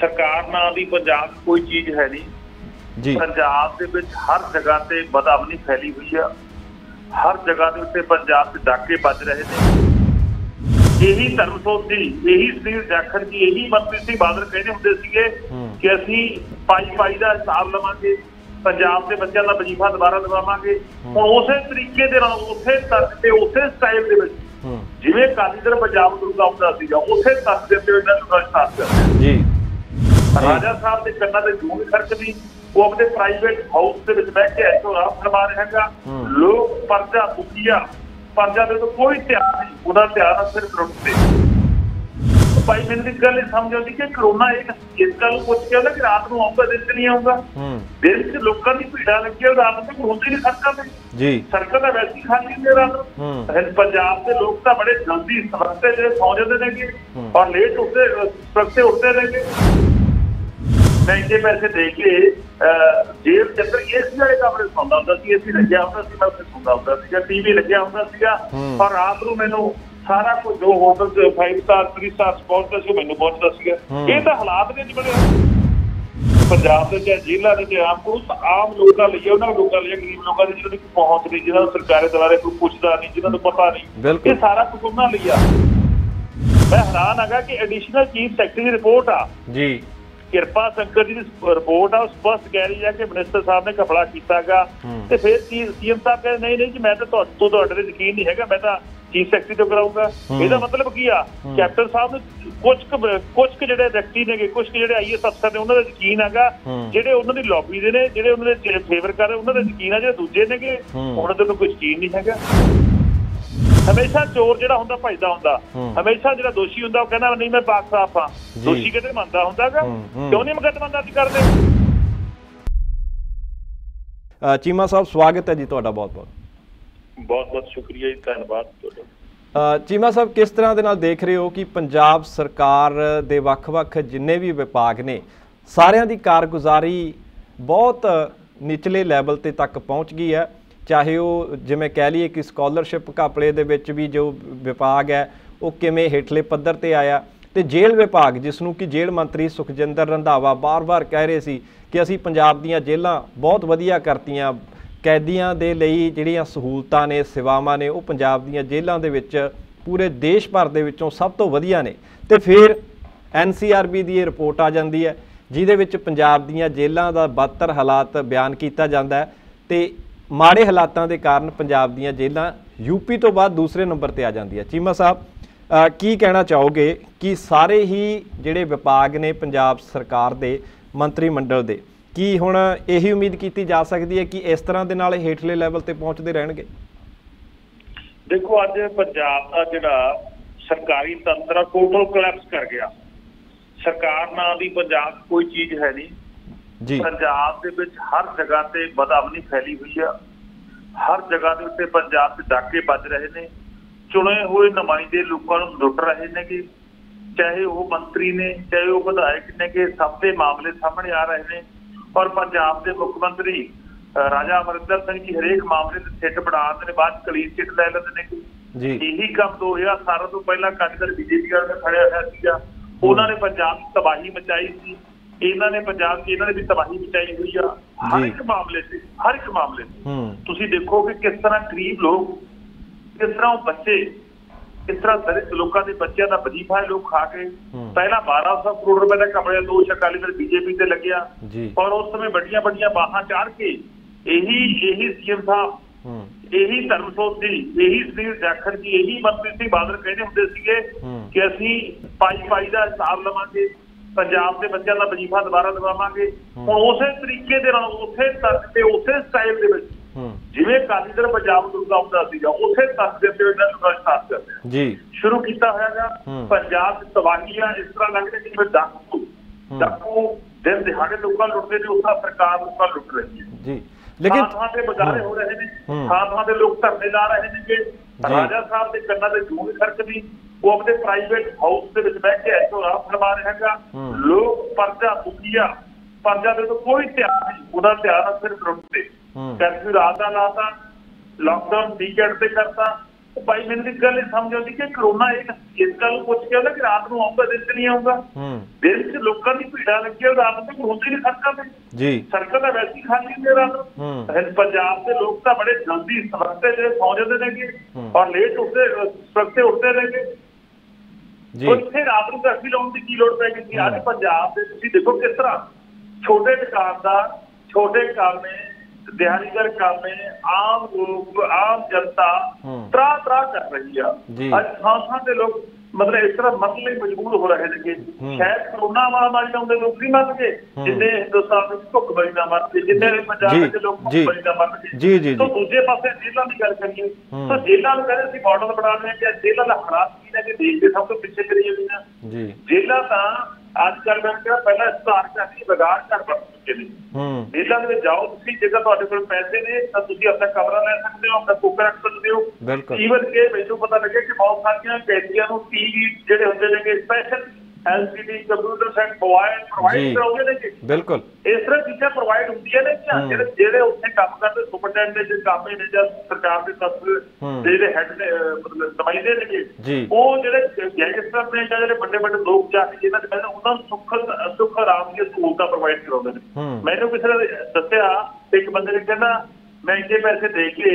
सरकार नाल दी पंजाब कोई चीज है नहीं जी। पंजाब दे विच हर जगह ते बदअमनी फैली हुई है, हर जगह दे उत्ते पंजाब से डाके बज रहे हैं। यही धर्म सोची, यही सुनील जाखड़ जी, यही मनप्रीत सिंह बादल कहते होंगे सीगे कि असीं पाई पाई का हिसाब लवांगे, पंजाब के बच्चों का वजीफा दोबारा दवावांगे। हुण उसे तरीके दे नाल उसे तर्क ते उसे स्टाइल दे विच जिवें अकाली दल पंजाब गुरु आउंदा सीगा उसे तर्क दे उत्ते इन्हां नूं स्टार्ट कर जी। राजा साहब के कन्ना ते जून खड़कदी, वो अपने प्राइवेट हाउस के विच बैठ के ऐसो राम फरमा रहा है। लोग परजा मुखिया परजा दे तो कोई ध्यान नहीं, उहदा ध्यान सिर्फ लुट ते। भाई मैंने एक गल समझ आती कि करोना एक इस गल पुछ के कि रात को आऊंगा दिन च नहीं आऊंगा, दिन च लोगों की भीड़ा लगी है, रात को होंगे नहीं सड़कों पे जी, सड़कों का वैसे ही खाली ने रात। पंजाब के लोग तो बड़े जल्दी सवखते जो सौ जाते हैं और लेट उठते सवखते उठते रहेंगे। मैं इतने पैसे दे के जेल के अंदर एसी वाले कमरे सौंदा होंदा सी, एसी लग्या होंदा सी, मैं उत्थे सौंदा होंदा सीगा, टीवी लग्या होंदा सीगा और रात को मैनू सारा कुछ जो होटल च 5 स्टार 3 स्टार पहुंचता सी मैनू पहुंचता सीगा। ये तो हालात ने बने पंजाब के चाहे जेलों के चाहे आम लोगों लिए, उन्होंने लोगों लिए, गरीब लोगों की जिन्होंने पहुंच नहीं, जिन्होंने सरकार द्वारा कोई पूछता नहीं, जिन्होंने पता नहीं, ये सारा कुछ उन्होंने लिया। मैं हैरान है कि एडिशनल चीफ सैकटरी की रिपोर्ट आ जी, किरपा शंकर जी की रिपोर्ट आ स्पष्ट कह रही है कि मिनिस्टर साहब ने घपला किया, तो फिर सीएम साहब कह नहीं नहीं जी मैं तो तुहाडे ते यकीन नहीं है, मैं तो चीफ सैकटरी तो कराऊंगा। ਇਹਦਾ मतलब की आ कैप्टन साहब ने कुछ ਜਿਹੜੇ व्यक्ति ने कुछ ਜਿਹੜੇ आईएएस अफसर ने ਉਹਨਾਂ ਦਾ ਯਕੀਨ ਹੈਗਾ, ਜਿਹੜੇ ਉਹਨਾਂ ਦੀ ਲੌਬੀ ਦੇ ਨੇ, ਜਿਹੜੇ ਉਹਨਾਂ ਦੇ ਫੇਵਰ ਕਰ ਰਹੇ ਉਹਨਾਂ ਦਾ ਯਕੀਨ ਹੈ, ਜਿਹੜੇ ਦੂਜੇ ਨੇਗੇ ਉਹਨਾਂ ਦੇ ਕੋਈ ਯਕੀਨ ਨਹੀਂ ਹੈਗਾ। हमेशा चोर जिहड़ा हुंदा भजदा हुंदा, हमेशा जिहड़ा दोषी हुंदा वो कहना नहीं मैं पाक साफ हाँ, दोषी कहते मनदा हुंदागा, क्यों नहीं मुकदमा दर्ज करदे। चीमा साहब स्वागत है जी तुहाडा, बहुत बहुत शुक्रिया जी, धन्यवाद। चीमा साहब किस तरह दे नाल देख रहे हो कि पंजाब सरकार दे वख-वख जिन्ने भी विभाग ने सारिਆਂ ਦੀ कारगुजारी बहुत निचले लैवल ते तक पहुँच गई है, चाहे वो जिमें कह लीए कि स्कॉलरशिप घपले दे विच भी जो विभाग है वो किमें हेठले पद्धर ते आया, तो जेल विभाग जिसनों कि जेल मंत्री सुखजिंदर रंधावा बार बार कह रहे सी कि असी पंजाब दीयां जेलां बहुत वधिया करतीआं, कैदियां दे लई जिहड़ियां सहूलतां ने सेवावां ने वो पंजाब दीयां जेलां दे विच पूरे देश भर दे विचों सब तो वधिया ने। तो फिर NCRB दी रिपोर्ट आ जाती है जिहदे विच पंजाब दीयां जेलां दा बदतर हालात बयान किया जाता है, तो माड़े हालातों के कारण पंजाब दीयां जेलां यूपी तो बाद दूसरे नंबर पर आ जाती है। चीमा साहब की कहना चाहोगे कि सारे ही जिहड़े विभाग ने पंजाब सरकार दे मंत्रिमंडल दे की हुण यही उम्मीद की जा सकती है कि इस तरह के नाल हेठले लैवल ते पहुँचते रहणगे? देखो अज पंजाब का जिहड़ा सरकारी तंत्र टोटल कोलैप्स कर गया। सरकार नाल दी पंजाब कोई चीज़ है नहीं जी। पंजाब दे विच हर जगह ते बदअमनी फैली हुई है, हर जगह के उत्ते पंजाब से डाके बज रहे हैं, चुने हुए नुमाइंदे लोगों को लुट रहे हैं कि चाहे वो मंत्री ने चाहे वो विधायक ने कि सब के मामले सामने आ रहे हैं और पंजाब के मुख्यमंत्री राजा अमरिंदर सिंह जी हरेक मामले से सिट बढ़ा देते बाद क्लीन चिट लै लेंदे ने। यही काम 2017 तो पहला अकाली दल बीजेपी वाले खड़िया होया सीगा, उन्होंने पंजाब की तबाही मचाई सी, इन्होंने पंजाब की इन्होंने भी तबाही मचाई हुई है हर एक मामले से, हर एक मामले से। तुसीं देखो कि किस तरह गरीब लोग, किस तरह बच्चे, किस तरह दलित लोगों के बच्चों का वजीफा है लोग खा के, पहला 1200 करोड़ रुपए का कपड़े दोष अकाली दल बीजेपी से लग्या और उस समय बड़िया बड़िया बाहां चाड़ के यही सीएम साहब, यही धर्म सोची, यही सुनील जाखड़ जी, यही मनप्रीत सिंह बादल कहते होंगे सीगे कि असीं पाई पाई का हिसाब लवांगे, पंजाब के बच्चों का वजीफा दोबारा दवावांगे। हुण उसे तरीके दे नाल उसे तर्क ते उसे स्टाइल दे विच जिवें अकाली दल पंजाब गुरु आउंदा सीगा उसे तर्क दे उत्ते इन्हां नूं स्टार्ट करदे जी शुरू कीता होयागा। पंजाब च तबाहीआं इस तरह लग रही जिवें डाकू दिन दिहाड़े लोगों लुटते ने, उसका सरकार लोगों लुट रही है जी। लेकिन थां से मुजाहरे हो रहे हैं, थां से लोग धरने ला रहे हैं कि राजा साहब के कन्ना ते जून खड़कदी, वो अपने प्राइवेट हाउस के विच बैठ के ऐसो राम फरमा रहा है। लोग परजा मुखिया परजा दे तो कोई ध्यान नहीं, उहदा ध्यान सिर्फ लुट ते। कर्फ्यू रात का लाता, लॉकडाउन वीकेंड से करता, भाई मैंने एक गल समझ आती कि कोरोना इस गल पूछ के कि रात को आऊंगा दिन च नहीं आऊंगा, दिन च लोगों की भीड़ा लगी है, रात को होंगे नहीं सड़कों पे जी, सड़कों का वैसे ही खाली ने रात। पंजाब के लोग तो बड़े जल्दी सवखते जो सौ जाते रहेंगे और लेट उठते सवखते उठते रहेंगे, तो इतने रात को गरमी लाने की लोड़ पै गई। आज पंजाब से देखो किस तरह छोटे दुकानदार, छोटे कामे, दिहाड़ीदार कामे, आम लोग, आम जनता त्राह त्राह कर रही है। आज थां से लोग मतलब इस तरह मरने लिए मजबूर हो रहे थे। शायद कोरोना महामारी आते लोग नहीं मर गए जिन्हें हिंदुस्तान में भुखमरी ना मर गए, जिन्हें पंजाब के लोग भुखमरी ना मर गए। तो दूसरे पासे जेलों की गल करिए तो जेलों में कहते मॉडल बना रहे हैं कि जेलों का हालात की है कि देश के सब तो पिछे करी हुई जेलों का अजकल मैं क्या पहला सुधार करके बिगाड़ कर बन चुके हैं। जेलों में जाओ तुम जेकर ਤੁਹਾਡੇ ਕੋਲ पैसे ने तो तुम अपना कमरा ले सकते हो, अपना कुक रख सकते हो। ईवन के मैनू पता लगे कि बहुत सारिया कैदियों को टीवी ਜਿਹੜੇ ਹੁੰਦੇ ਨੇ special LCD computer set mobile provide कराਉਂਦੇ ਨੇ। बिल्कुल इस तरह चीज़ां प्रोवाइड ਹੁੰਦੀਆਂ ਨੇ कि ਜਿਹੜੇ ਉੱਥੇ ਕੰਮ ਕਰਦੇ ਸੁਪਰਡੈਂਟ ਦੇ ਕਾਮੇ ਨੇ ਜਾਂ ਸਰਕਾਰ ਦੇ ਦਫ਼ਤਰ ਜਿਹੜੇ ਹੈਡ ਮਤਲਬ ਨੁਮਾਇੰਦੇ ਨੇ ਉਹ ਜਿਹੜੇ ਗੈਂਗਸਟਰ ਨੇ ਜਾਂ ਜਿਹੜੇ ਵੱਡੇ ਵੱਡੇ ਲੋਕ ਜਾ ਕੇ ਜਿਹਨਾਂ ਦੇ ਪਹਿਲਾਂ ਉਹਨਾਂ ਨੂੰ ਸੁੱਖ ਆਰਾਮ ਦੀਆਂ ਸਹੂਲਤਾਂ ਪ੍ਰੋਵਾਈਡ ਕਰਾਉਂਦੇ ਨੇ। ਮੈਨੂੰ ਕਿਸੇ ਨੇ ਦੱਸਿਆ ਇੱਕ ਬੰਦੇ ਨੇ ਕਹਿੰਦਾ मैं इन्ने पैसे दे के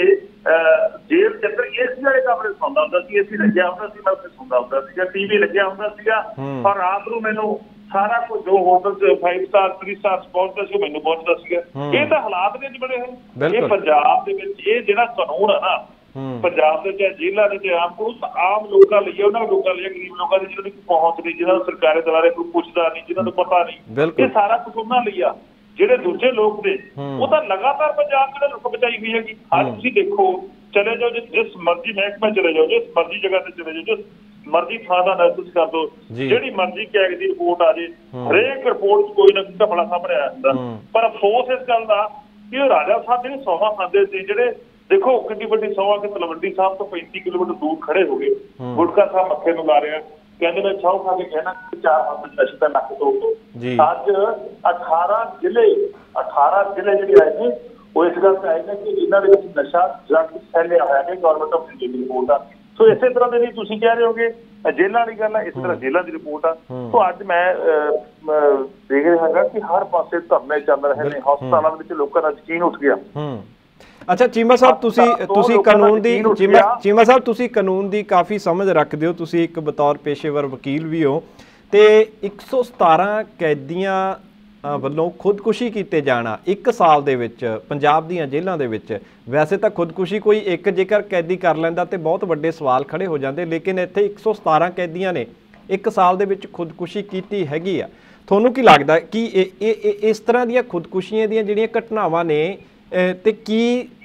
जेल के अंदर एसी वाले कमरे सौंदा होंदा सी, एसी लग्या होंदा सी, मैं उत्थे सौंदा होंदा सीगा, टीवी लग्या होंदा सीगा और रात नूं मैनूं सारा कुछ जो होटल च 5 स्टार 3 स्टार पहुंचदा सी मैनूं पहुंचदा सीगा। ये तां हालात ने जी बने हैं। ये पंजाब दे विच ये जिहड़ा कानून है ना पंजाब दे चाहे जेलां दे चाहे आम लोकां लई उन्हां लोकां लई गरीब लोकां दी जिन्हां दी पहुंच नहीं, जिन्हां नूं सरकारे दुआरे कोई पुछदा नहीं, जिन्हां नूं पता नहीं, ये सारा कुछ उन्हां लई आ। ਜਿਹੜੇ ਦੂਜੇ ਲੋਕ ਨੇ ਉਹ ਤਾਂ ਲਗਾਤਾਰ ਪੰਜਾਬ ਜਿਹੜਾ ਲੁੱਟ ਬਚਾਈ ਹੋਈ ਹੈਗੀ। ਅੱਜ ਤੁਸੀਂ ਦੇਖੋ ਚਲੇ ਜਾਓ ਜਿਸ ਮਰਜ਼ੀ ਮਹਿਕਮੇ ਚਲੇ ਜਾਓ, ਜਿਸ ਮਰਜ਼ੀ ਜਗ੍ਹਾ ਤੇ ਚਲੇ ਜਾਓ, ਜਿਸ ਮਰਜ਼ੀ ਥਾਂ ਦਾ ਐਨਾਲਿਸਿਸ ਕਰ ਦਿਓ, ਜਿਹੜੀ ਮਰਜ਼ੀ ਕੈਗ ਦੀ ਰਿਪੋਰਟ ਆ ਜੇ, ਹਰੇਕ ਰਿਪੋਰਟ 'ਚ ਕੋਈ ਨਾ ਕੋਈ ਘਪਲਾ ਸਾਹਮਣੇ ਆਇਆ ਹੁੰਦਾ। ਪਰ ਅਫਸੋਸ ਇਸ ਗੱਲ ਦਾ ਕਿ ਉਹ ਰਾਜਾ ਸਾਹਿਬ ਜਿਹੜੇ ਸੌਹਾਂ ਖਾਂਦੇ ਸੀ, ਜਿਹੜੇ ਦੇਖੋ ਕਿੰਨੀ ਵੱਡੀ ਸੌਹਾਂ ਕਿ ਤਲਵੰਡੀ ਸਾਹਿਬ ਤੋਂ 35 ਕਿਲੋਮੀਟਰ ਦੂਰ ਖੜੇ ਹੋ ਗਏ, ਗੁਟਕਾ ਸਾਹਿਬ ਮੱਥੇ ਨੂੰ ਲਾ ਰਿਹਾ, ਕਹਿੰਦੇ ਮੈਂ ਚਾਹ ਖਾ ਕੇ ਕਹਿਣਾ 4 ਹਫ਼ਤੇ ਨਸ਼ੇ ਦਾ ਨੱਕ ਤੋੜ ਦੋ। ਅੱਜ 18 ਜ਼ਿਲ੍ਹੇ ਜਿਹੜੇ ਆਏ ਨੇ ਉਹ ਇਸ ਗੱਲ ਤੇ ਆਏ ਨੇ ਕਿ ਇਹਨਾਂ ਦੇ ਵਿੱਚ ਨਸ਼ਾ ਜੰਗ ਫੈਲਿਆ ਹੋਇਆ ਹੈ। ਗਵਰਨਮੈਂਟ ਆਫ ਇੰਡੀਆ ਦੀ ਰਿਪੋਰਟ ਆ। ਸੋ ਇਸੇ ਤਰ੍ਹਾਂ ਦੇ ਲਈ ਤੁਸੀਂ ਕਹਿ ਰਹੇ ਹੋਗੇ ਜੇਲ੍ਹਾਂ ਦੀ ਗੱਲ ਆ, ਇਸ ਤਰ੍ਹਾਂ ਜੇਲ੍ਹਾਂ ਦੀ ਰਿਪੋਰਟ ਆ। ਸੋ ਅੱਜ ਮੈਂ ਦੇਖ ਰਿਹਾ ਹੈਗਾ ਕਿ ਹਰ ਪਾਸੇ ਧਰਨੇ ਚੱਲ ਰਹੇ ਨੇ, ਹਸਪਤਾਲਾਂ ਵਿੱਚ ਲੋਕਾਂ ਦਾ ਯਕੀਨ ਉੱਠ ਗਿਆ। अच्छा चीमा साहब तुसी कानून दी चीमा साहब तुसी कानून दी काफ़ी समझ रखते हो, तुसी एक बतौर पेशेवर वकील भी हो, तो 117 कैदियां ਵੱਲੋਂ ਖੁਦਕੁਸ਼ੀ ਕੀਤੇ ਜਾਣਾ 1 ਸਾਲ ਦੇ ਵਿੱਚ ਪੰਜਾਬ ਦੀਆਂ ਜੇਲ੍ਹਾਂ ਦੇ ਵਿੱਚ। ਵੈਸੇ ਤਾਂ ਖੁਦਕੁਸ਼ੀ ਕੋਈ ਇੱਕ ਜੇਕਰ ਕੈਦੀ ਕਰ ਲੈਂਦਾ ਤੇ ਬਹੁਤ ਵੱਡੇ ਸਵਾਲ ਖੜੇ ਹੋ ਜਾਂਦੇ, ਲੇਕਿਨ ਇੱਥੇ 117 ਕੈਦੀਆਂ ਨੇ 1 ਸਾਲ ਦੇ ਵਿੱਚ ਖੁਦਕੁਸ਼ੀ ਕੀਤੀ ਹੈਗੀ ਆ। ਤੁਹਾਨੂੰ ਕੀ ਲੱਗਦਾ ਕਿ ਇਸ ਤਰ੍ਹਾਂ ਦੀਆਂ ਖੁਦਕੁਸ਼ੀਆਂ ਦੀਆਂ ਜਿਹੜੀਆਂ ਘਟਨਾਵਾਂ ਨੇ ਤੇ ਕੀ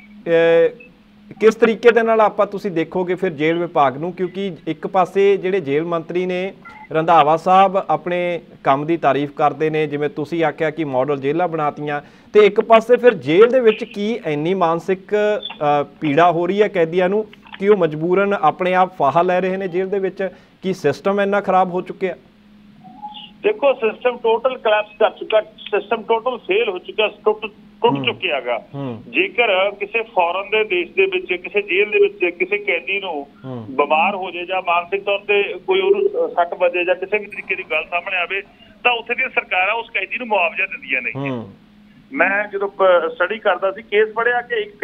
किस तरीके दे नाल आपां तुसीं देखोगे फिर जेल विभाग नूं? क्योंकि एक पासे जिहड़े जेल मंत्री ने रंधावा साहब अपने काम की तारीफ करते हैं, जिवें तुसीं आख्या कि मॉडल जेलां बनातियां, तो एक पासे फिर जेल दे विच की इन्नी मानसिक पीड़ा हो रही है कैदियां नूं कि वो मजबूरन अपने आप फाहा लै रहे हैं जेल दे विच? कि सिस्टम इन्ना खराब हो चुके? देखो सिस्टम टोटल कोलैप्स कर चुका, सिस्टम टोटल फेल हो चुका, टुट चुकिया गा। जेकर किसी फॉरन दे देश दे विच किसी जेल दे विच किसी कैदी नूं बीमार हो जाए, मानसिक तौर पर कोई उहनूं सट वजे या किसी भी तरीके की गल सामने आवे तां उत्थे दी सरकारां उस कैदी नूं मुआवजा दिंदियां ने। मैं जदों स्टडी करदा सी केस पढ़िया कि एक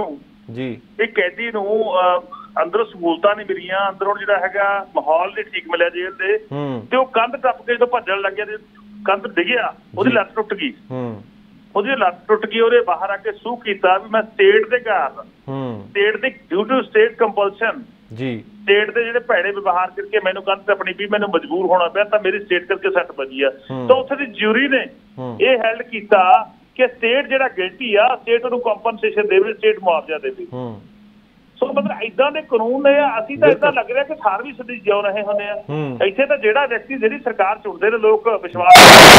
कैदी नूं अंदरों सहूलतां नहीं मिलियां, अंदरों जिहड़ा हैगा माहौल नहीं ठीक मिलिया जेल दे, ते ओह कंध टप के जदों भज्जण लग गया ते कंध डिग्गिया, ओहदी लत्त टुट गई, ਉਹਦੀ ਲੱਤ ਟੁੱਟ ਗਈ। ਉਹਦੇ ਬਾਹਰ ਆ ਕੇ ਸੂਹ ਕੀਤਾ ਵੀ ਮੈਂ ਸਟੇਟ ਦੇ ਕਾਰਨ, ਸਟੇਟ ਦੀ due to state compulsion, state ਦੇ ਜਿਹੜੇ ਭੈੜੇ ਵਿਵਹਾਰ ਕਰਕੇ ਮੈਨੂੰ ਕੰਧ ਟੱਪਣੀ ਪਈ, ਮੈਨੂੰ ਮਜਬੂਰ ਹੋਣਾ ਪਿਆ, ਤਾਂ ਮੇਰੀ ਸਟੇਟ ਕਰਕੇ ਸੱਟ ਵੱਜੀ ਆ। ਤਾਂ ਉੱਥੇ ਦੀ ਜਿਊਰੀ ਨੇ ਇਹ ਹੈਲਡ ਕੀਤਾ ਕਿ ਸਟੇਟ ਜਿਹੜਾ ਗਿਲਟੀ ਆ, ਸਟੇਟ ਉਹਨੂੰ ਕੰਪਨਸੇਸ਼ਨ ਦੇਵੇ, ਸਟੇਟ ਮੁਆਵਜ਼ਾ ਦੇਵੇ। ਸੋ ਮਤਲਬ ਏਦਾਂ ਦੇ ਕਾਨੂੰਨ ਨੇ। ਅਸੀਂ ਤਾਂ ਏਦਾਂ ਲੱਗ ਰਿਹਾ ਕਿ 18ਵੀਂ ਸਦੀ ਜਿਉ ਰਹੇ ਹੁੰਦੇ ਆ। ਇੱਥੇ ਤਾਂ ਜਿਹੜਾ ਵਿਅਕਤੀ ਜਿਹੜੀ ਸਰਕਾਰ ਚੁਣਦੇ ਨੇ ਲੋਕ ਵਿਸ਼ਵਾਸ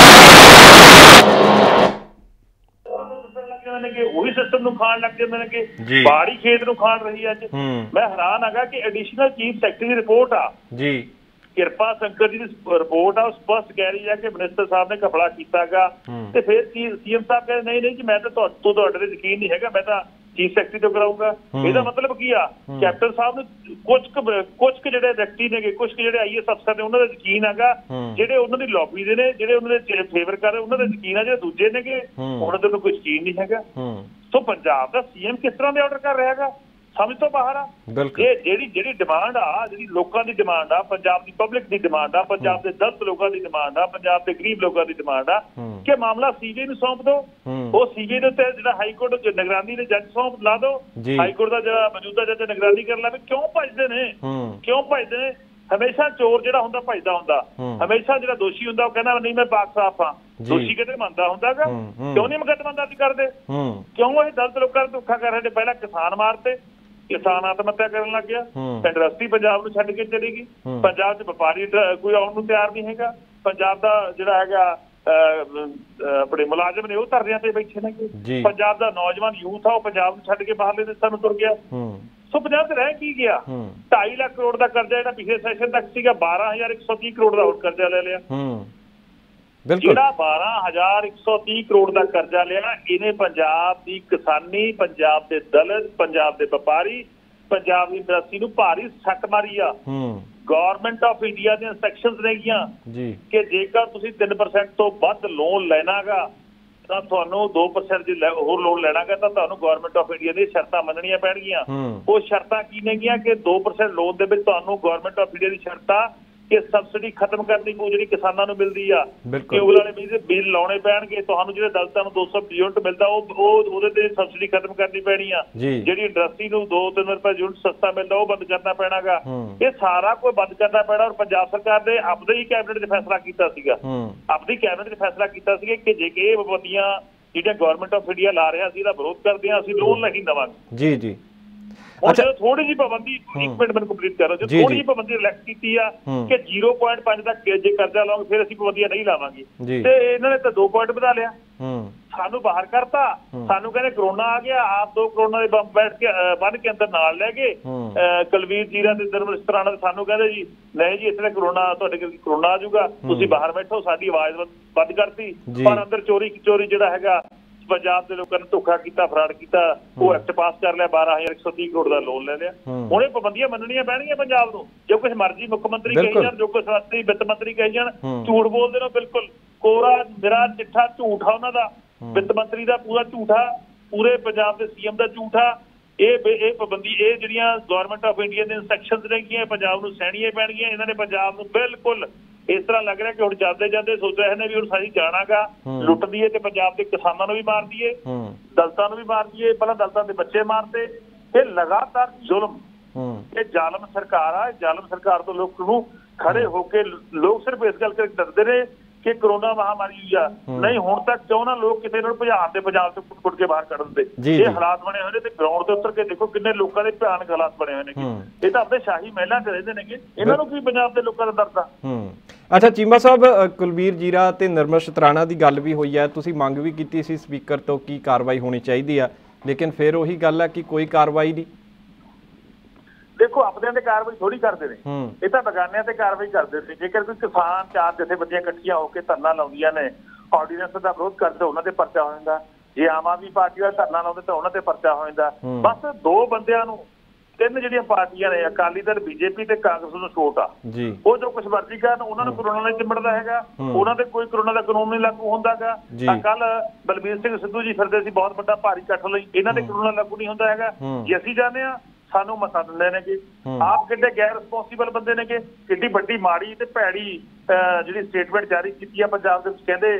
ਉਹੀ ਸਿਸਟਮ ਨੂੰ ਖਾਣ ਲੱਗ ਜਾਂਦੇ ਨੇ ਕਿ ਬਾੜੀ ਖੇਤ ਨੂੰ ਖਾਣ ਰਹੀ ਅੱਜ। ਮੈਂ ਹੈਰਾਨ ਹੈਗਾ ਕਿ ਐਡੀਸ਼ਨਲ ਚੀਫ ਸੈਕਟਰੀ ਦੀ ਰਿਪੋਰਟ ਆ ਜੀ, ਕਿਰਪਾ ਸ਼ੰਕਰ ਜੀ ਦੀ ਰਿਪੋਰਟ ਆ, ਉਹ ਸਪਸ਼ਟ ਕਹਿ ਰਹੀ ਹੈ ਕਿ ਮਿਨਿਸਟਰ ਸਾਹਿਬ ਨੇ ਘਪਲਾ ਕੀਤਾ ਗਾ। ਤੇ ਫਿਰ ਸੀਐਮ ਸਾਹਿਬ ਕਹਿੰਦੇ ਨਹੀਂ ਜੀ ਮੈਂ ਤਾਂ ਤੁਹਾਡੇ ਤੇ ਯਕੀਨ ਨਹੀਂ ਹੈਗਾ, ਮੈਂ ਤਾਂ ਚੀਫ ਸੈਕਟਰੀ ਤੋਂ ਕਰਾਊਗਾ। ਇਹਦਾ ਮਤਲਬ ਕੀ ਆ, ਕੈਪਟਨ ਸਾਹਿਬ ਨੂੰ ਕੁਝ ਜਿਹੜੇ ਵਿਅਕਤੀ ਨੇਗੇ, ਕੁਝ ਜਿਹੜੇ IAS ਅਫਸਰ ਨੇ ਉਹਨਾਂ ਦਾ ਯਕੀਨ ਹੈਗਾ, ਜਿਹੜੇ ਉਹਨਾਂ ਦੀ ਲੌਬੀ ਦੇ ਨੇ, ਜਿਹੜੇ ਉਹਨਾਂ ਦੇ ਫੇਵਰ ਕਰ ਰਹੇ ਉਹਨਾਂ ਦਾ ਯਕੀਨ ਆ, ਜਿਹੜੇ ਦੂਜੇ ਨੇਗੇ ਉਹਨਾਂ ਦਾ ਕੋਈ ਯਕੀਨ ਨਹੀਂ ਹੈਗਾ। ਸੋ ਪੰਜਾਬ ਦਾ CM ਕਿਸ ਤਰ੍ਹਾਂ ਦੇ ਆਰਡਰ ਕਰ ਰਿਹਾ ਹੈਗਾ, ਸਮਝ ਤੋਂ ਬਾਹਰ ਆ। ਇਹ ਜਿਹੜੀ ਡਿਮਾਂਡ ਆ, ਜਿਹੜੀ ਲੋਕਾਂ ਦੀ ਡਿਮਾਂਡ ਆ, ਪੰਜਾਬ ਦੀ ਪਬਲਿਕ ਦੀ ਡਿਮਾਂਡ ਆ, ਪੰਜਾਬ ਦੇ ਦਲਿਤ ਲੋਕਾਂ ਦੀ ਡਿਮਾਂਡ ਆ, ਪੰਜਾਬ ਦੇ ਗਰੀਬ ਲੋਕਾਂ ਦੀ ਡਿਮਾਂਡ ਆ ਕਿ ਮਾਮਲਾ CBI ਨੂੰ ਸੌਂਪ ਦਿਓ। ਉਹ CBI ਦੇ ਉੱਤੇ ਜਿਹੜਾ ਹਾਈ ਕੋਰਟ ਨਿਗਰਾਨੀ ਦੇ ਜੱਜ ਸੌਂਪ ਲਾ ਦਿਓ, ਹਾਈ ਕੋਰਟ ਦਾ ਜਿਹੜਾ ਮੌਜੂਦਾ ਜੱਜ ਨਿਗਰਾਨੀ ਕਰ ਲਵੇ। ਕਿਉਂ ਭੱਜਦੇ ਨੇ, ਕਿਉਂ ਭੱਜਦੇ ਨੇ? ਹਮੇਸ਼ਾ ਚੋਰ ਜਿਹੜਾ ਹੁੰਦਾ ਭੱਜਦਾ ਹੁੰਦਾ, ਹਮੇਸ਼ਾ ਜਿਹੜਾ ਦੋਸ਼ੀ ਹੁੰਦਾ ਉਹ ਕਹਿੰਦਾ ਨਹੀਂ ਮੈਂ ਪਾਕ ਸਾਫ ਹਾਂ। ਦੋਸ਼ੀ ਕਿਤੇ ਮੰਨਦਾ ਹੁੰਦਾਗਾ, ਕਿਉਂ ਨਹੀਂ ਮੁਕੱਦਮਾ ਦਰਜ ਕਰਦੇ? ਕਿਉਂ ਇਹ ਦਲਿਤ ਲੋਕਾਂ ਨੂੰ ਧੋਖਾ ਕਰ ਰਹੇ ਨੇ? ਪਹਿਲਾਂ ਕਿਸਾਨ ਮਾਰਤੇ, ਕਿਸਾਨ ਆਤਮ ਹੱਤਿਆ ਕਰਨ ਲੱਗ ਗਿਆ, ਇੰਡਸਟਰੀ ਪੰਜਾਬ ਨੂੰ ਛੱਡ ਕੇ ਚਲੀ ਗਈ, ਪੰਜਾਬ 'ਚ ਵਪਾਰੀ ਕੋਈ ਆਉਣ ਨੂੰ ਤਿਆਰ ਨਹੀਂ ਹੈਗਾ, ਪੰਜਾਬ ਦਾ ਜਿਹੜਾ ਹੈਗਾ ਆਪਣੇ ਮੁਲਾਜ਼ਮ ਨੇ ਉਹ ਧਰਨਿਆਂ ਤੇ ਬੈਠੇ ਨੇ, ਪੰਜਾਬ ਦਾ ਨੌਜਵਾਨ ਯੂਥ ਆ ਉਹ ਪੰਜਾਬ ਨੂੰ ਛੱਡ ਕੇ ਬਾਹਰਲੇ ਦੇਸ਼ਾਂ ਨੂੰ ਤੁਰ ਗਿਆ। ਸੋ ਪੰਜਾਬ 'ਚ ਰਹਿ ਕੀ ਗਿਆ? 2.5 ਲੱਖ ਕਰੋੜ ਦਾ ਕਰਜ਼ਾ ਜਿਹੜਾ ਪਿਛਲੇ ਸੈਸ਼ਨ ਤੱਕ ਸੀਗਾ 12,130 ਕਰੋੜ ਦਾ ਹੋਰ ਕਰਜ਼ਾ ਲੈ ਲਿਆ। ਜਿਹੜਾ 12,130 ਕਰੋੜ ਦਾ ਕਰਜ਼ਾ ਲਿਆ, ਇਹਨੇ ਪੰਜਾਬ ਦੀ ਕਿਸਾਨੀ, ਪੰਜਾਬ ਦੇ ਦਲਿਤ, ਪੰਜਾਬ ਦੇ ਵਪਾਰੀ, ਪੰਜਾਬ ਦੀ ਇੰਡਸਟਰੀ ਨੂੰ ਭਾਰੀ ਸੱਟ ਮਾਰੀ ਆ। ਗਵਰਨਮੈਂਟ ਆਫ ਇੰਡੀਆ ਦੀਆਂ ਸੈਕਸ਼ਨਸ ਨੇਗੀਆਂ ਕਿ ਜੇਕਰ ਤੁਸੀਂ 3% ਤੋਂ ਵੱਧ ਲੋਨ ਲੈਣਾਗਾ ਤਾਂ ਤੁਹਾਨੂੰ 2% ਜੇ ਹੋਰ ਲੋਨ ਲੈਣਾਗਾ ਤਾਂ ਤੁਹਾਨੂੰ ਗਵਰਨਮੈਂਟ ਆਫ ਇੰਡੀਆ ਦੀਆਂ ਸ਼ਰਤਾਂ ਮੰਨਣੀਆਂ ਪੈਣਗੀਆਂ। ਉਹ ਸ਼ਰਤਾਂ ਕੀ ਨੇਗੀਆਂ ਕਿ 2% ਲੋਨ ਦੇ ਵਿੱਚ ਤੁਹਾਨੂੰ ਗਵਰਨਮੈਂਟ ਆਫ ਇੰਡੀਆ ਦੀ ਸ਼ਰਤਾਂ ਕਿ ਸਬਸਿਡੀ ਖਤਮ ਕਰਨੀ ਪਊ ਜਿਹੜੀ ਕਿਸਾਨਾਂ ਨੂੰ ਮਿਲਦੀ ਆ, ਟਿਊਬਲ ਵਾਲੇ ਬਿੱਲ ਲਾਉਣੇ ਪੈਣਗੇ, ਤੁਹਾਨੂੰ ਜਿਹੜੇ ਦਲਿਤਾਂ ਨੂੰ 200 ਯੂਨਿਟ ਮਿਲਦਾ ਉਹਦੇ ਤੇ ਸਬਸਿਡੀ ਖਤਮ ਕਰਨੀ ਪੈਣੀ ਆ, ਜਿਹੜੀ ਇੰਡਸਟਰੀ ਨੂੰ 2-3 ਰੁਪਏ ਯੂਨਿਟ ਸਸਤਾ ਮਿਲਦਾ ਉਹ ਬੰਦ ਕਰਨਾ ਪੈਣਾਗਾ। ਇਹ ਸਾਰਾ ਕੁਝ ਬੰਦ ਕਰਨਾ ਪੈਣਾ। ਔਰ ਪੰਜਾਬ ਸਰਕਾਰ ਨੇ ਆਪਦੇ ਹੀ ਕੈਬਨਿਟ 'ਚ ਫੈਸਲਾ ਕੀਤਾ ਸੀਗਾ, ਆਪਦੀ ਕੈਬਨਿਟ 'ਚ ਫੈਸਲਾ ਕੀਤਾ ਸੀਗਾ ਕਿ ਜੇ ਇਹ ਪਾਬੰਦੀਆਂ ਜਿਹੜੀਆਂ ਗਵਰਨਮੈਂਟ ਆਫ ਇੰਡੀਆ ਲਾ ਰਿਹਾ, ਅਸੀਂ ਇਹਦਾ ਵਿਰੋਧ ਕਰਦੇ ਹਾਂ, ਅਸੀਂ ਲੋਨ ਨਹੀਂ ਦੇਵਾਂਗੇ। ਜੀ ਜੀ। ਅੱਛਾ, ਥੋੜੀ ਜਿਹੀ ਪਾਬੰਦੀ, ਇੱਕ ਮਿੰਟ ਮੈਨੂੰ ਕੰਪਲੀਟ ਕਰੋ, ਜੋ ਥੋੜੀ ਜਿਹੀ ਪਾਬੰਦੀ ਰਿਲੈਕਸ ਕੀਤੀ ਆ ਕਿ 0.5 ਤੱਕ ਜੇ ਕਰਜ਼ਾ ਲਾਉਂਗੇ ਫਿਰ ਅਸੀਂ ਪਾਬੰਦੀਆਂ ਨਹੀਂ ਲਾਵਾਂਗੇ, ਤੇ ਇਹਨਾਂ ਨੇ ਤਾਂ 2 ਪੁਆਇੰਟ ਵਧਾ ਲਿਆ, ਸਾਨੂੰ ਬਾਹਰ ਕਰਤਾ। ਸਾਨੂੰ ਕਹਿੰਦੇ ਕਰੋਨਾ ਆ ਗਿਆ, ਆਪ 2 ਕਰੋਨਾ ਦੇ ਬੰਬ ਬੈਠ ਕੇ ਬੰਨ ਕੇ ਅੰਦਰ ਨਾਲ ਲੈ ਗਏ। ਕੁਲਵੀਰ ਜੀਰਾ ਤੇ ਨਿਰਮਲ ਸਤਰਾਣਾ ਤੇ ਸਾਨੂੰ ਕਹਿੰਦੇ ਜੀ ਨਹੀਂ ਜੀ ਇੱਥੇ ਕਰੋਨਾ, ਤੁਹਾਡੇ ਕਰੋਨਾ ਆ ਜਾਊਗਾ, ਤੁਸੀਂ ਬਾਹਰ ਬੈਠੋ। ਸਾਡੀ ਆਵਾਜ਼ ਬੰਦ ਕਰਤੀ, ਪਰ ਅੰਦਰ ਚੋਰੀ ਜਿਹੜਾ ਹੈਗਾ ਪੰਜਾਬ ਦੇ ਲੋਕਾਂ ਨੇ ਧੋਖਾ ਕੀਤਾ, ਫਰਾਡ ਕੀਤਾ, ਉਹ ਐਕਟ ਪਾਸ ਕਰ ਲਿਆ, 12,130 ਕਰੋੜ ਦਾ ਲੋਨ ਲੈ ਲਿਆ। ਹੁਣ ਇਹ ਪਾਬੰਦੀਆਂ ਮੰਨਣੀਆਂ ਪੈਣਗੀਆਂ ਪੰਜਾਬ ਨੂੰ। ਜੋ ਕੁਛ ਮਰਜ਼ੀ ਮੁੱਖ ਮੰਤਰੀ ਕਹੀ ਜਾਣ, ਜੋ ਕੁਛ ਵਿੱਤ ਮੰਤਰੀ ਕਹੀ ਜਾਣ, ਝੂਠ ਬੋਲਦੇ ਨੇ ਬਿਲਕੁਲ। ਕੋਰਾ ਮੇਰਾ ਚਿੱਠਾ ਝੂਠ ਆ ਉਹਨਾਂ ਦਾ, ਵਿੱਤ ਮੰਤਰੀ ਦਾ ਪੂਰਾ ਝੂਠਾ, ਪੂਰੇ ਪੰਜਾਬ ਦੇ CM ਦਾ ਝੂਠਾ। ਇਹ ਪਾਬੰਦੀ, ਇਹ ਜਿਹੜੀਆਂ ਗਵਰਨਮੈਂਟ ਆਫ ਇੰਡੀਆ ਦੇ ਇਨਸਟਰਕਸ਼ਨਸ ਨੇਗੀਆਂ ਪੰਜਾਬ ਨੂੰ ਸਹਿਣੀਆਂ ਪੈਣਗੀਆਂ। ਇਹਨਾਂ ਨੇ ਪੰਜਾਬ ਨੂੰ ਬਿਲਕੁਲ ਇਸ ਤਰ੍ਹਾਂ ਲੱਗ ਰਿਹਾ ਕਿ ਹੁਣ ਜਾਂਦੇ ਜਾਂਦੇ ਸੋਚ ਰਹੇ ਨੇ ਵੀ ਹੁਣ ਸਾਡੀ ਜਾਣਾਗਾ ਲੁੱਟ ਦਈਏ ਤੇ ਪੰਜਾਬ ਦੇ ਕਿਸਾਨਾਂ ਨੂੰ ਵੀ ਮਾਰ ਦਈਏ, ਦਲਿਤਾਂ ਨੂੰ ਵੀ ਮਾਰ ਦਈਏ। ਪਹਿਲਾਂ ਦਲਿਤਾਂ ਦੇ ਬੱਚੇ ਮਾਰਤੇ। ਇਹ ਲਗਾਤਾਰ ਜ਼ੁਲਮ, ਇਹ ਜ਼ਾਲਮ ਸਰਕਾਰ ਆ। ਜਾਲਮ ਸਰਕਾਰ ਤੋਂ ਲੋਕ ਨੂੰ ਖੜੇ ਹੋ ਕੇ ਲੋਕ ਸਿਰਫ ਇਸ ਗੱਲ ਕਰਕੇ ਡਰਦੇ ਨੇ ਕਿ ਕਰੋਨਾ ਮਹਾਮਾਰੀ ਹੋਈ ਆ, ਨਹੀਂ ਹੁਣ ਤੱਕ ਕਿਉਂ ਨਾ ਲੋਕ ਕਿਸੇ ਨੂੰ ਭਜਾਣ ਦੇ, ਪੰਜਾਬ ਤੋਂ ਕੁੱਟ ਕੇ ਬਾਹਰ ਕੱਢ ਦਿੰਦੇ। ਇਹ ਹਾਲਾਤ ਬਣੇ ਹੋਏ ਨੇ ਤੇ ਗਰਾਊਂਡ ਤੇ ਉੱਤਰ ਕੇ ਦੇਖੋ ਕਿੰਨੇ ਲੋਕਾਂ ਦੇ ਭਿਆਨਕ ਹਾਲਾਤ ਬਣੇ ਹੋਏ ਨੇ। ਇਹ ਤਾਂ ਆਪਣੇ ਸ਼ਾਹੀ ਮਹਿਲਾਂ 'ਚ ਰਹਿੰਦੇ ਨੇਗੇ, ਇਹਨਾਂ ਨੂੰ ਕੀ ਪੰਜਾਬ ਦੇ ਲੋਕਾਂ ਦਾ ਦਰਦ ਆ। ਅੱਛਾ ਚੀਮਾ ਸਾਹਿਬ, ਕੁਲਬੀਰ ਜੀਰਾ ਤੇ ਨਿਰਮਲ ਸਤਰਾਣਾ ਦੀ ਗੱਲ ਵੀ ਹੋਈ ਹੈ, ਤੁਸੀਂ ਮੰਗ ਵੀ ਕੀਤੀ ਸੀ ਸਪੀਕਰ ਤੋਂ ਕੀ ਕਾਰਵਾਈ ਹੋਣੀ ਚਾਹੀਦੀ ਆ, ਲੇਕਿਨ ਫਿਰ ਉਹੀ ਗੱਲ ਹੈ ਕਿ ਕੋਈ ਕਾਰਵਾਈ ਨਹੀਂ। ਦੇਖੋ ਆਪਦਿਆਂ ਤੇ ਕਾਰਵਾਈ ਥੋੜੀ ਕਰਦੇ ਨੇ, ਇਹ ਤਾਂ ਬਗਾਨਿਆਂ ਤੇ ਕਾਰਵਾਈ ਕਰਦੇ ਨੇ। ਜੇਕਰ ਕੋਈ ਕਿਸਾਨ 4 ਜਥੇਬੰਦੀਆਂ ਇਕੱਠੀਆਂ ਹੋ ਕੇ ਧਰਨਾ ਲਾਉਂਦੀਆਂ ਨੇ, ਆਰਡੀਨੈਂਸ ਦਾ ਵਿਰੋਧ ਕਰਦੇ, ਉਹਨਾਂ ਤੇ ਪਰਚਾ ਹੋ ਜਾਂਦਾ। ਜੇ ਆਮ ਆਦਮੀ ਪਾਰਟੀ ਦਾ ਧਰਨਾ ਲਾਉਂਦੇ ਤਾਂ ਉਹਨਾਂ ਤੇ ਪਰਚਾ ਹੋ ਜਾਂਦਾ। ਬਸ 2 ਬੰਦਿਆਂ ਨੂੰ, 3 ਜਿਹੜੀਆਂ ਪਾਰਟੀਆਂ ਨੇ, ਅਕਾਲੀ ਦਲ, BJP ਤੇ ਕਾਂਗਰਸ ਨੂੰ ਛੋਟ ਆ। ਉਹ ਜੋ ਕੁਛ ਮਰਜ਼ੀ ਕਰਨ, ਉਹਨਾਂ ਨੂੰ ਕਰੋਨਾ ਨਹੀਂ ਚਿੰਬੜਦਾ ਹੈਗਾ, ਉਹਨਾਂ ਤੇ ਕੋਈ ਕਰੋਨਾ ਦਾ ਕਾਨੂੰਨ ਨਹੀਂ ਲਾਗੂ ਹੁੰਦਾਗਾ। ਤਾਂ ਕੱਲ ਬਲਬੀਰ ਸਿੰਘ ਸਿੱਧੂ ਜੀ ਫਿਰਦੇ ਸੀ ਬਹੁਤ ਵੱਡਾ ਭਾਰੀ ਇਕੱਠ ਲਈ, ਇਹਨਾਂ ਤੇ ਕਰੋਨਾ ਲਾਗੂ ਨਹੀਂ ਹੁੰਦਾ ਹੈਗਾ। ਜੇ ਅਸੀਂ ਜਾਂਦੇ ਹਾਂ ਸਾਨੂੰ ਮਤਾ ਦਿੰਦੇ ਨੇਗੇ। ਆਪ ਕਿੱਡੇ ਗੈਰ ਰਿਸਪੌਂਸੀਬਲ ਬੰਦੇ ਨੇਗੇ, ਕਿੱਡੀ ਵੱਡੀ ਮਾੜੀ ਤੇ ਭੈੜੀ ਜਿਹੜੀ ਸਟੇਟਮੈਂਟ ਜਾਰੀ ਕੀਤੀ ਆ ਪੰਜਾਬ ਦੇ ਵਿੱਚ। ਕਹਿੰਦੇ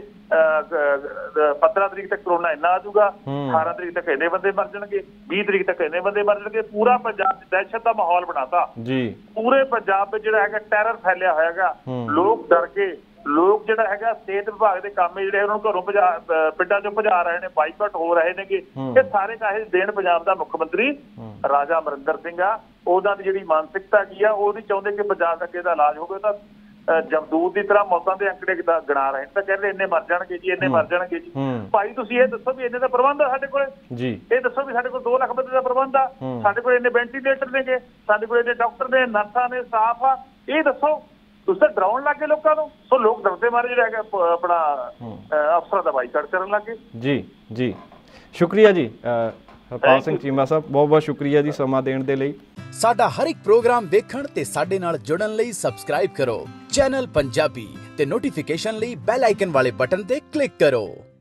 15 ਤਰੀਕ ਤੱਕ ਕਰੋਨਾ ਇੰਨਾ ਆ ਜਾਊਗਾ, 18 ਤਰੀਕ ਤੱਕ ਇੰਨੇ ਬੰਦੇ ਮਰ ਜਾਣਗੇ, 20 ਤਰੀਕ ਤੱਕ ਇੰਨੇ ਬੰਦੇ ਮਰ ਜਾਣਗੇ। ਪੂਰਾ ਪੰਜਾਬ 'ਚ ਦਹਿਸ਼ਤ ਦਾ ਮਾਹੌਲ ਬਣਾਤਾ। ਪੂਰੇ ਪੰਜਾਬ ਵਿੱਚ ਜਿਹੜਾ ਹੈਗਾ ਟੈਰਰ ਫੈਲਿਆ ਹੋਇਆ ਹੈਗਾ। ਲੋਕ ਡਰ ਕੇ, ਲੋਕ ਜਿਹੜਾ ਹੈਗਾ ਸਿਹਤ ਵਿਭਾਗ ਦੇ ਕੰਮ ਜਿਹੜੇ ਉਹਨਾਂ ਨੂੰ ਘਰੋਂ ਪਿੰਡਾਂ 'ਚੋਂ ਭਜਾ ਰਹੇ ਨੇ, ਬਾਈਕਾਟ ਹੋ ਰਹੇ ਨੇਗੇ। ਇਹ ਸਾਰੇ ਕਾਹੇ ਦੇਣ ਪੰਜਾਬ ਦਾ ਮੁੱਖ ਮੰਤਰੀ ਰਾਜਾ ਅਮਰਿੰਦਰ ਸਿੰਘ ਆ। ਉਹਨਾਂ ਦੀ ਜਿਹੜੀ ਮਾਨਸਿਕਤਾ ਕੀ ਆ, ਉਹ ਨਹੀਂ ਚਾਹੁੰਦੇ ਕਿ ਪੰਜਾਬ ਅੱਗੇ ਦਾ ਇਲਾਜ ਹੋਵੇ। ਤਾਂ ਜਮਦੂਤ ਦੀ ਤਰ੍ਹਾਂ ਮੌਤਾਂ ਦੇ ਅੰਕੜੇ ਗਿਣਾ ਰਹੇ, ਤਾਂ ਕਹਿੰਦੇ ਇੰਨੇ ਮਰ ਜਾਣਗੇ ਜੀ, ਇੰਨੇ ਮਰ ਜਾਣਗੇ ਜੀ। ਭਾਈ ਤੁਸੀਂ ਇਹ ਦੱਸੋ ਵੀ ਇੰਨੇ ਦਾ ਪ੍ਰਬੰਧ ਆ ਸਾਡੇ ਕੋਲ? ਇਹ ਦੱਸੋ ਵੀ ਸਾਡੇ ਕੋਲ 2 ਲੱਖ ਬੰਦੇ ਦਾ ਪ੍ਰਬੰਧ ਆ, ਸਾਡੇ ਕੋਲ ਇੰਨੇ ਵੈਂਟੀਲੇਟਰ ਨੇਗੇ, ਸਾਡੇ ਕੋਲ ਇੰਨੇ ਡਾਕਟਰ ਨੇ, ਨਰਸਾਂ ਨੇ, ਸਟਾਫ ਆ। ਇਹ ਦੱਸੋ, ਤੁਸੀਂ ਤਾਂ ਡਰਾਉਣ ਲੱਗ ਗਏ ਲੋਕਾਂ ਨੂੰ। ਸੋ ਲੋਕ ਡਰਦੇ ਮਾਰੇ ਜਿਹੜਾ ਹੈਗਾ ਆਪਣਾ ਅਫਸਰਾਂ ਦਾ ਬਾਈਕਾਟ ਕਰਨ ਲੱਗ ਗਏ। ਜੀ ਸ਼ੁਕਰੀਆ ਜੀ ਹਰਪਾਲ ਸਿੰਘ ਚੀਮਾ ਸਾਹਿਬ, ਬਹੁਤ ਬਹੁਤ ਸ਼ੁਕਰੀਆ ਜੀ ਸਮਾਂ ਦੇਣ ਦੇ ਲਈ। ਸਾਡਾ ਹਰ ਇੱਕ ਪ੍ਰੋਗਰਾਮ ਵੇਖਣ ਤੇ ਸਾਡੇ ਨਾਲ ਜੁੜਨ ਲਈ ਸਬਸਕ੍ਰਾਈਬ ਕਰੋ ਚੈਨਲ ਪੰਜਾਬੀ ਤੇ ਨੋਟੀਫਿਕੇਸ਼ਨ ਲਈ ਬੈਲ ਆਈਕਨ ਵਾਲੇ ਬਟਨ ਤੇ ਕਲਿੱਕ ਕਰੋ।